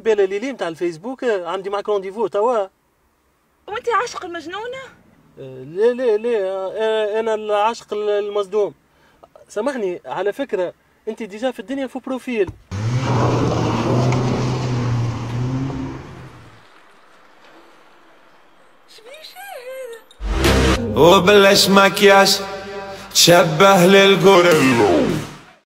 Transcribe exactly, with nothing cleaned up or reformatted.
بالي ليلي نتاع الفيسبوك عندي معك رونديفو توا. وانت عاشق المجنونه؟ لا لا لا انا العاشق المصدوم. سامحني على فكره انت ديجا في الدنيا في بروفيل. وبلاش مكياج تشبه للقرب.